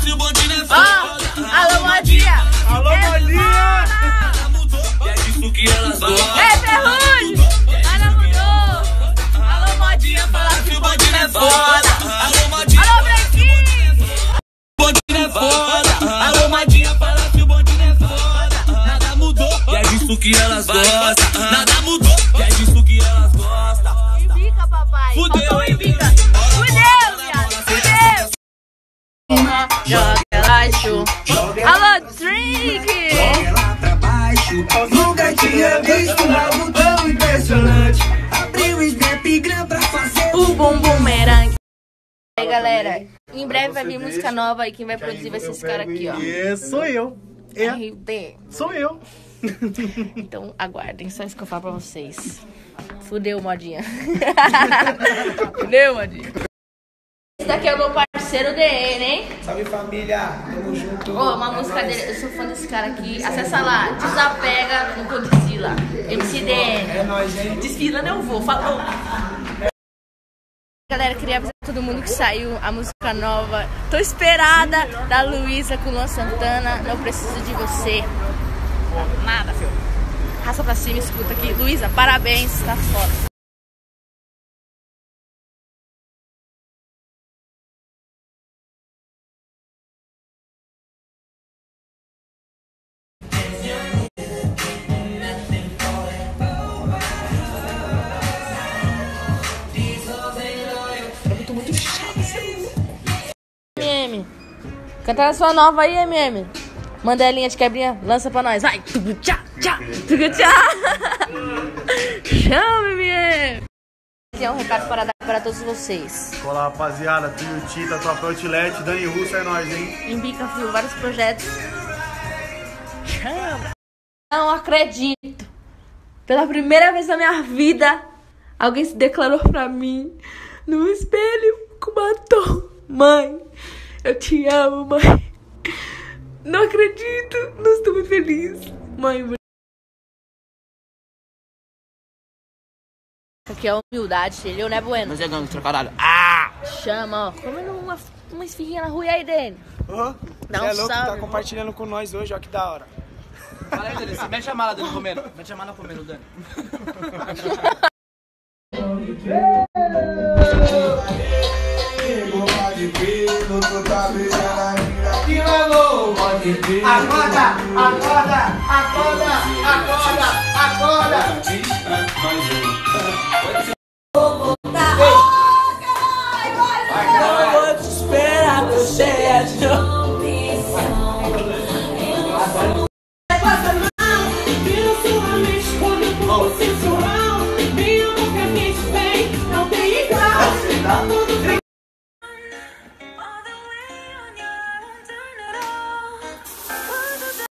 se o bonde não é foda. Alô, modinha! Alô, modinha! É disso que elas gostam. É Ferrugem! Ela mudou! Alô, modinha, fala que o bonde não é foda! Alô, modinha. Alô, Branquinho! O bonde não é foda. Alô, modinha, fala que o bonde não é foda. Nada mudou. E é disso que elas gostam. Nada mudou. E é disso que elas gostam. Embica, papai! Fudeu. Faltou embica! Fudeu, viado! Fudeu! Joga ela chu. Alô, Drink! Lá pra baixo, nunca tinha visto algo tão impressionante. Abriu o Snapgram pra fazer O bumbum merengue. E aí, galera, em breve vai vir música nova e quem vai produzir vai ser esse cara aqui, ó. É, sou eu. É, RD. sou eu. Então aguardem, só isso que eu falo pra vocês. Fudeu, modinha. Fudeu, modinha. Esse daqui é o meu parceiro DN, hein? Salve família, tamo junto. Ô, uma música dele, eu sou fã desse cara aqui. Acessa lá, Desapega no Condizila. MCDN. É nóis, hein? Desfila, não vou, falou. Galera, queria avisar todo mundo que saiu a música nova. Tô esperada da Luísa com Luan Santana. Não preciso de você. Nada, filho. Raça pra cima, escuta aqui. Luísa, parabéns, tá foda. Eu tô muito chato, MM. Canta a sua nova aí, MM. Manda a linha de quebrinha, lança pra nós. Vai! Tugu tchá, tchá, tugu tchá. Chama, MM. Tem um recado para dar para todos vocês. Olá, rapaziada. Tuyo Tita, Top Outlet, Dani Russo, é nóis, hein? Embica, fio, vários projetos. Chama. Não acredito. Pela primeira vez na minha vida, alguém se declarou pra mim no espelho com batom. Mãe, eu te amo, mãe. Não acredito. Não estou muito feliz. Mãe, isso aqui é humildade, entendeu, né, Bueno? Mas é gangster, caralho. Chama, ó. Comendo uma esfirrinha na rua aí, Dani. Dá um é louco, salve, tá irmão. compartilhando com nós hoje, ó, que da hora. Fala aí, Dani. Mete a mala, Dani, comendo. Mete a mala comendo, Dani. Acorda, acorda, acorda, acorda, acorda. Vou te esperar, tô cheia de